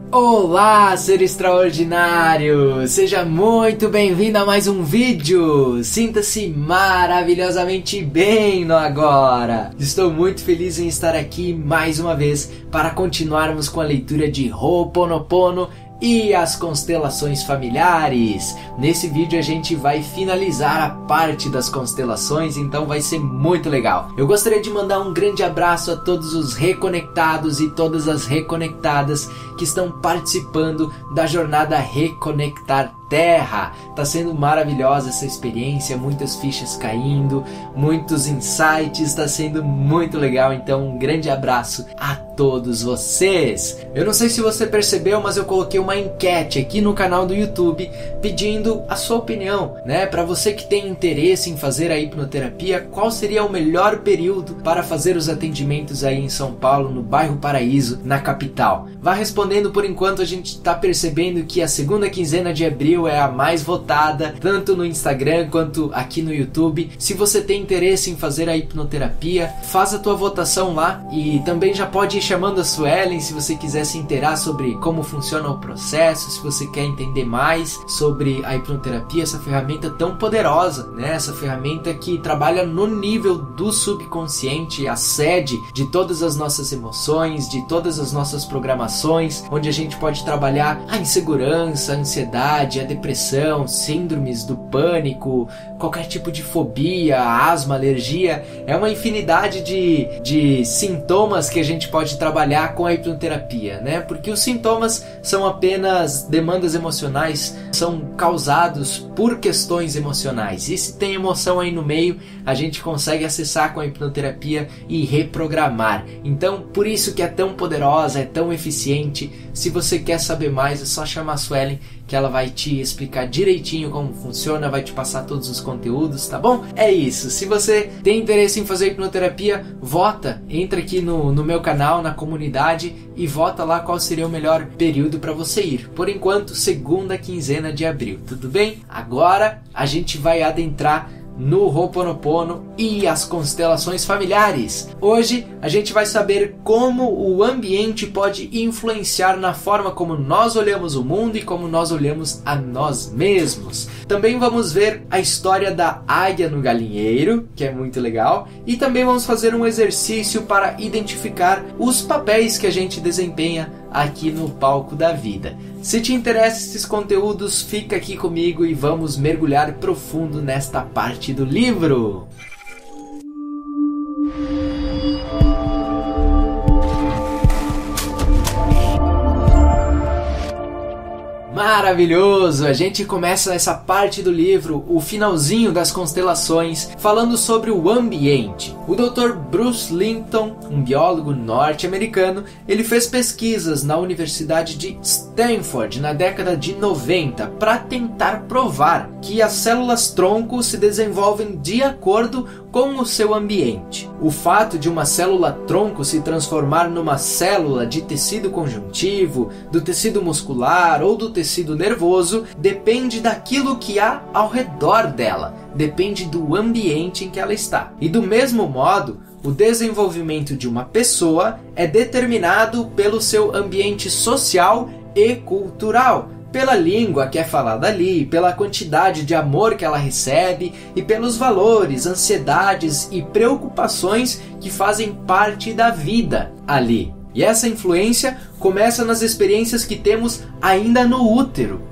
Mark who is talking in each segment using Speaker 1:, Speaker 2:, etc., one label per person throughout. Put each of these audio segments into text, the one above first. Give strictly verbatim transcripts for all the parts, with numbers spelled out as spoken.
Speaker 1: Olá, ser extraordinário! Seja muito bem-vindo a mais um vídeo! Sinta-se maravilhosamente bem no agora! Estou muito feliz em estar aqui mais uma vez para continuarmos com a leitura de Ho'oponopono e as constelações familiares. Nesse vídeo a gente vai finalizar a parte das constelações, então vai ser muito legal. Eu gostaria de mandar um grande abraço a todos os reconectados e todas as reconectadas que estão participando da jornada Reconectar Terra. Tá sendo maravilhosa essa experiência, muitas fichas caindo, muitos insights, tá sendo muito legal, então um grande abraço a todos vocês. Eu não sei se você percebeu, mas eu coloquei uma enquete aqui no canal do YouTube pedindo a sua opinião, né? Para você que tem interesse em fazer a hipnoterapia, qual seria o melhor período para fazer os atendimentos aí em São Paulo, no bairro Paraíso, na capital? Vá respondendo. Por enquanto a gente está percebendo que a segunda quinzena de abril é a mais votada, tanto no Instagram quanto aqui no YouTube. Se você tem interesse em fazer a hipnoterapia, faz a tua votação lá e também já pode ir chamando a Suelen se você quiser se inteirar sobre como funciona o processo, se você quer entender mais sobre a hipnoterapia, essa ferramenta tão poderosa, né? Essa ferramenta que trabalha no nível do subconsciente, a sede de todas as nossas emoções, de todas as nossas programações, onde a gente pode trabalhar a insegurança, a ansiedade, a depressão, síndromes do pânico, qualquer tipo de fobia, asma, alergia. É uma infinidade de, de sintomas que a gente pode trabalhar com a hipnoterapia, né? Porque os sintomas são apenas demandas emocionais, são causados por questões emocionais. E se tem emoção aí no meio, a gente consegue acessar com a hipnoterapia e reprogramar. Então, por isso que é tão poderosa, é tão eficiente. Se você quer saber mais, é só chamar a Suelen, que ela vai te explicar direitinho como funciona, vai te passar todos os conteúdos, tá bom? É isso. Se você tem interesse em fazer hipnoterapia, vota, entra aqui no, no meu canal, na comunidade, e vota lá qual seria o melhor período para você ir. Por enquanto, segunda quinzena de abril, tudo bem? Agora a gente vai adentrar no Ho'oponopono e as constelações familiares. Hoje a gente vai saber como o ambiente pode influenciar na forma como nós olhamos o mundo e como nós olhamos a nós mesmos. Também vamos ver a história da águia no galinheiro, que é muito legal, e também vamos fazer um exercício para identificar os papéis que a gente desempenha aqui no palco da vida. Se te interessam esses conteúdos, fica aqui comigo e vamos mergulhar profundo nesta parte do livro. Maravilhoso! A gente começa essa parte do livro, o finalzinho das constelações, falando sobre o ambiente. O doutor Bruce Linton, um biólogo norte-americano, ele fez pesquisas na Universidade de Stanford na década de noventa para tentar provar que as células-tronco se desenvolvem de acordo com o seu ambiente. O fato de uma célula-tronco se transformar numa célula de tecido conjuntivo, do tecido muscular ou do tecido nervoso depende daquilo que há ao redor dela, depende do ambiente em que ela está. E do mesmo modo, o desenvolvimento de uma pessoa é determinado pelo seu ambiente social e cultural, pela língua que é falada ali, pela quantidade de amor que ela recebe e pelos valores, ansiedades e preocupações que fazem parte da vida ali. E essa influência começa nas experiências que temos ainda no útero.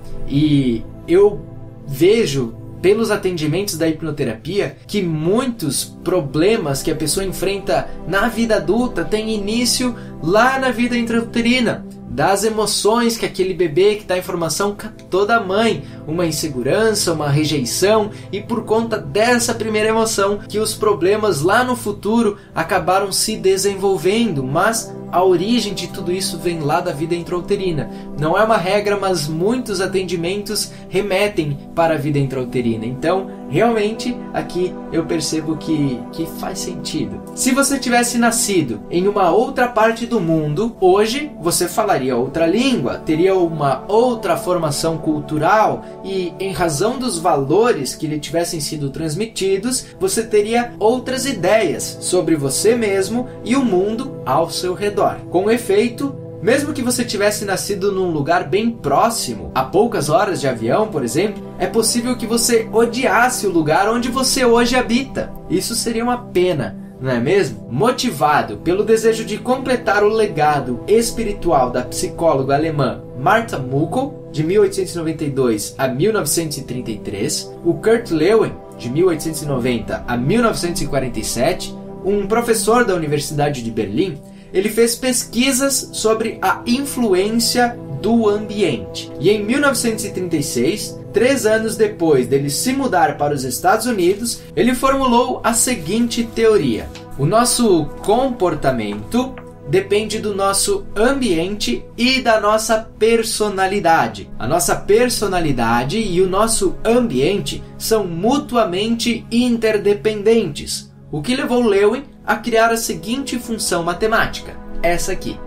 Speaker 1: E eu vejo pelos atendimentos da hipnoterapia que muitos problemas que a pessoa enfrenta na vida adulta têm início lá na vida intrauterina, das emoções que aquele bebê que dá informação captou da mãe, uma insegurança, uma rejeição, e por conta dessa primeira emoção que os problemas lá no futuro acabaram se desenvolvendo, mas a origem de tudo isso vem lá da vida intrauterina. Não é uma regra, mas muitos atendimentos remetem para a vida intrauterina. Então, realmente, aqui eu percebo que, que faz sentido. Se você tivesse nascido em uma outra parte do mundo, hoje você falaria outra língua, teria uma outra formação cultural e, em razão dos valores que lhe tivessem sido transmitidos, você teria outras ideias sobre você mesmo e o mundo ao seu redor. Com efeito, Mesmo que você tivesse nascido num lugar bem próximo, a poucas horas de avião, por exemplo, é possível que você odiasse o lugar onde você hoje habita. Isso seria uma pena, não é mesmo? Motivado pelo desejo de completar o legado espiritual da psicóloga alemã Martha Muckel, de mil oitocentos e noventa e dois a mil novecentos e trinta e três, o Kurt Lewin, de mil oitocentos e noventa a mil novecentos e quarenta e sete, um professor da Universidade de Berlim, ele fez pesquisas sobre a influência do ambiente. E em mil novecentos e trinta e seis, três anos depois dele se mudar para os Estados Unidos, ele formulou a seguinte teoria: o nosso comportamento depende do nosso ambiente e da nossa personalidade. A nossa personalidade e o nosso ambiente são mutuamente interdependentes, o que levou Lewin a criar a seguinte função matemática, essa aqui.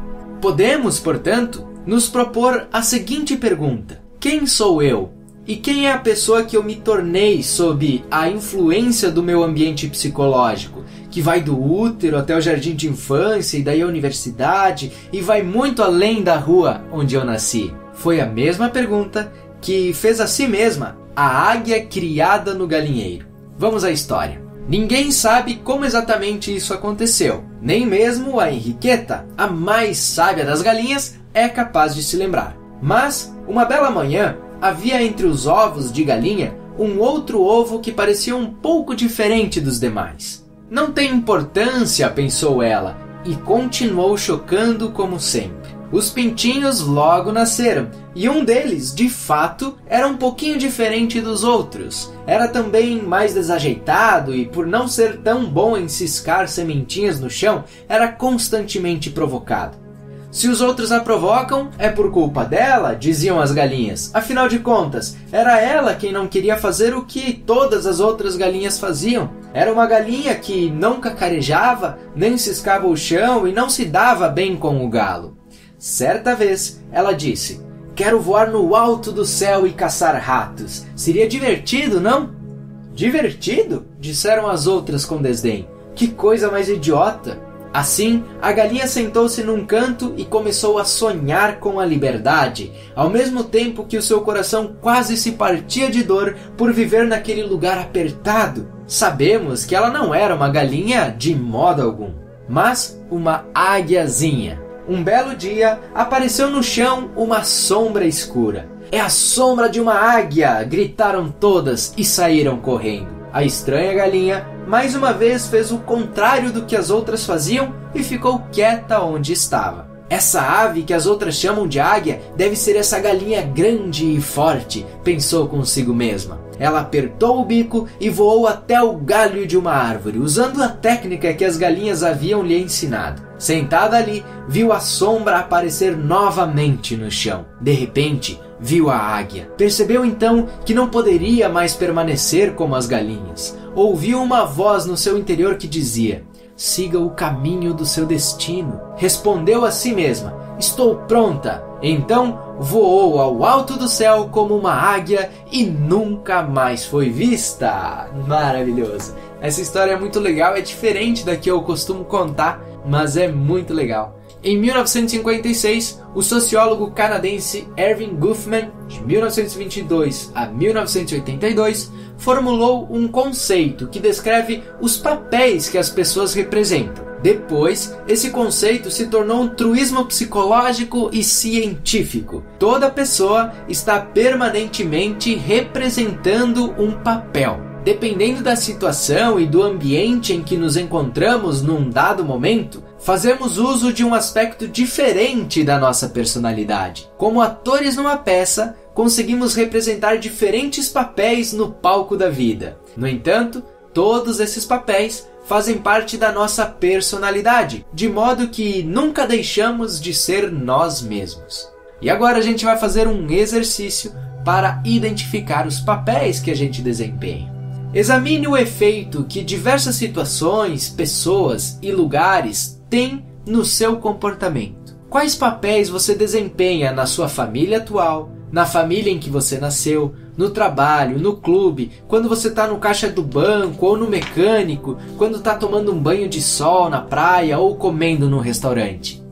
Speaker 1: Podemos, portanto, nos propor a seguinte pergunta: quem sou eu? E quem é a pessoa que eu me tornei sob a influência do meu ambiente psicológico, que vai do útero até o jardim de infância e daí a universidade e vai muito além da rua onde eu nasci? Foi a mesma pergunta que fez a si mesma a águia criada no galinheiro. Vamos à história. Ninguém sabe como exatamente isso aconteceu. Nem mesmo a Henriqueta, a mais sábia das galinhas, é capaz de se lembrar. Mas, uma bela manhã, havia entre os ovos de galinha um outro ovo que parecia um pouco diferente dos demais. Não tem importância, pensou ela, e continuou chocando como sempre. Os pintinhos logo nasceram, e um deles, de fato, era um pouquinho diferente dos outros. Era também mais desajeitado e, por não ser tão bom em ciscar sementinhas no chão, era constantemente provocado. Se os outros a provocam, é por culpa dela, diziam as galinhas. Afinal de contas, era ela quem não queria fazer o que todas as outras galinhas faziam. Era uma galinha que não cacarejava, nem ciscava o chão e não se dava bem com o galo. Certa vez, ela disse: quero voar no alto do céu e caçar ratos. Seria divertido, não? Divertido? Disseram as outras com desdém. Que coisa mais idiota! Assim, a galinha sentou-se num canto e começou a sonhar com a liberdade, ao mesmo tempo que o seu coração quase se partia de dor por viver naquele lugar apertado. Sabemos que ela não era uma galinha de modo algum, mas uma águiazinha. Um belo dia, apareceu no chão uma sombra escura. É a sombra de uma águia! Gritaram todas e saíram correndo. A estranha galinha, mais uma vez, fez o contrário do que as outras faziam e ficou quieta onde estava. Essa ave que as outras chamam de águia deve ser essa galinha grande e forte, pensou consigo mesma. Ela apertou o bico e voou até o galho de uma árvore, usando a técnica que as galinhas haviam lhe ensinado. Sentada ali, viu a sombra aparecer novamente no chão. De repente, viu a águia. Percebeu então que não poderia mais permanecer como as galinhas. Ouviu uma voz no seu interior que dizia: siga o caminho do seu destino. Respondeu a si mesma: estou pronta. Então voou ao alto do céu como uma águia e nunca mais foi vista. Maravilhoso! Essa história é muito legal, é diferente da que eu costumo contar, mas é muito legal. Em mil novecentos e cinquenta e seis, o sociólogo canadense Erving Goffman, de mil novecentos e vinte e dois a mil novecentos e oitenta e dois, formulou um conceito que descreve os papéis que as pessoas representam. Depois, esse conceito se tornou um truísmo psicológico e científico. Toda pessoa está permanentemente representando um papel. Dependendo da situação e do ambiente em que nos encontramos num dado momento, fazemos uso de um aspecto diferente da nossa personalidade. Como atores numa peça, conseguimos representar diferentes papéis no palco da vida. No entanto, todos esses papéis fazem parte da nossa personalidade, de modo que nunca deixamos de ser nós mesmos. E agora a gente vai fazer um exercício para identificar os papéis que a gente desempenha. Examine o efeito que diversas situações, pessoas e lugares têm no seu comportamento. Quais papéis você desempenha na sua família atual, na família em que você nasceu, no trabalho, no clube, quando você está no caixa do banco ou no mecânico, quando está tomando um banho de sol na praia ou comendo num restaurante?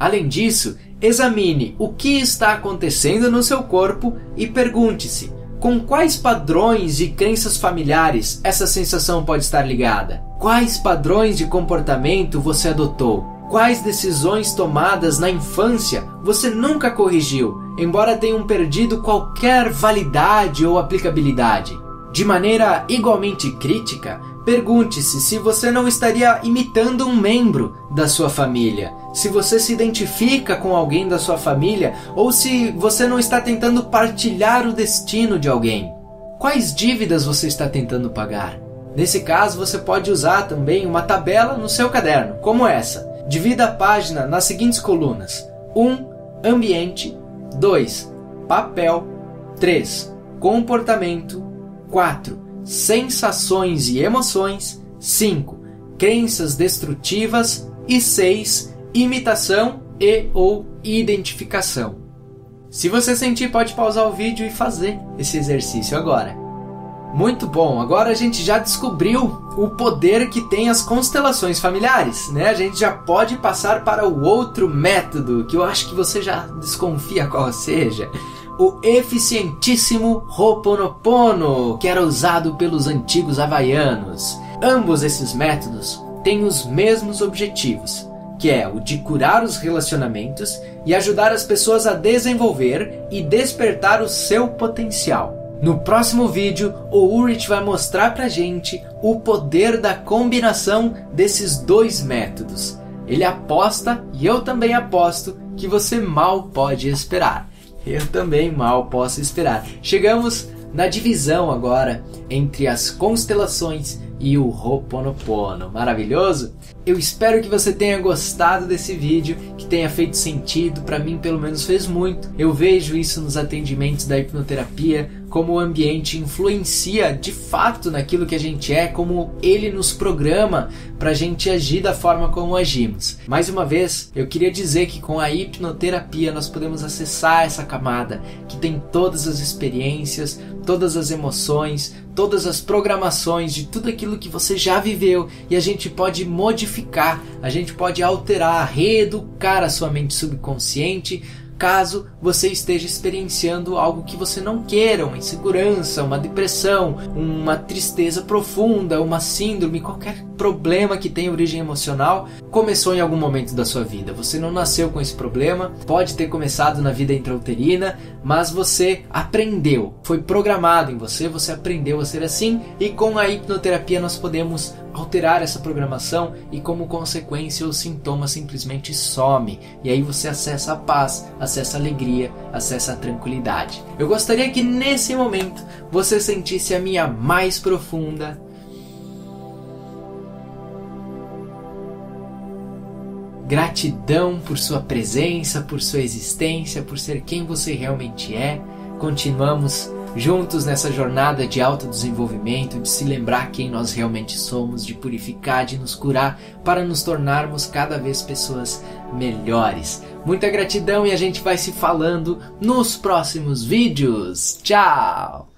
Speaker 1: Além disso, examine o que está acontecendo no seu corpo e pergunte-se: com quais padrões e crenças familiares essa sensação pode estar ligada? Quais padrões de comportamento você adotou? Quais decisões tomadas na infância você nunca corrigiu, embora tenham perdido qualquer validade ou aplicabilidade? De maneira igualmente crítica, pergunte-se se você não estaria imitando um membro da sua família, se você se identifica com alguém da sua família ou se você não está tentando partilhar o destino de alguém. Quais dívidas você está tentando pagar? Nesse caso, você pode usar também uma tabela no seu caderno, como essa. Divida a página nas seguintes colunas: um. Ambiente. dois. Papel. três. Comportamento. quatro. Sensações e emoções. cinco. Crenças destrutivas. E seis. Imitação e ou identificação. Se você sentir, pode pausar o vídeo e fazer esse exercício agora. Muito bom, agora a gente já descobriu o poder que tem as constelações familiares, né? A gente já pode passar para o outro método, que eu acho que você já desconfia qual seja. O eficientíssimo Ho'oponopono, que era usado pelos antigos havaianos. Ambos esses métodos têm os mesmos objetivos, que é o de curar os relacionamentos e ajudar as pessoas a desenvolver e despertar o seu potencial. No próximo vídeo, o Ulrich vai mostrar pra gente o poder da combinação desses dois métodos. Ele aposta, e eu também aposto, que você mal pode esperar. Eu também mal posso esperar. Chegamos na divisão agora entre as constelações e o Ho'oponopono. Maravilhoso? Eu espero que você tenha gostado desse vídeo, que tenha feito sentido. Para mim, pelo menos, fez muito. Eu vejo isso nos atendimentos da hipnoterapia, como o ambiente influencia de fato naquilo que a gente é, como ele nos programa para a gente agir da forma como agimos. Mais uma vez, eu queria dizer que com a hipnoterapia nós podemos acessar essa camada que tem todas as experiências, todas as emoções, todas as programações de tudo aquilo que você já viveu, e a gente pode modificar, a gente pode alterar, reeducar a sua mente subconsciente, caso você esteja experienciando algo que você não queira, uma insegurança, uma depressão, uma tristeza profunda, uma síndrome, qualquer problema que tenha origem emocional, começou em algum momento da sua vida. Você não nasceu com esse problema, pode ter começado na vida intrauterina, mas você aprendeu, foi programado em você, você aprendeu a ser assim, e com a hipnoterapia nós podemos alterar essa programação e, como consequência, o sintoma simplesmente some, e aí você acessa a paz, acessa a alegria, acessa a tranquilidade. Eu gostaria que nesse momento você sentisse a minha mais profunda gratidão por sua presença, por sua existência, por ser quem você realmente é. Continuamos juntos nessa jornada de autodesenvolvimento, de se lembrar quem nós realmente somos, de purificar, de nos curar, para nos tornarmos cada vez pessoas melhores. Muita gratidão, e a gente vai se falando nos próximos vídeos. Tchau!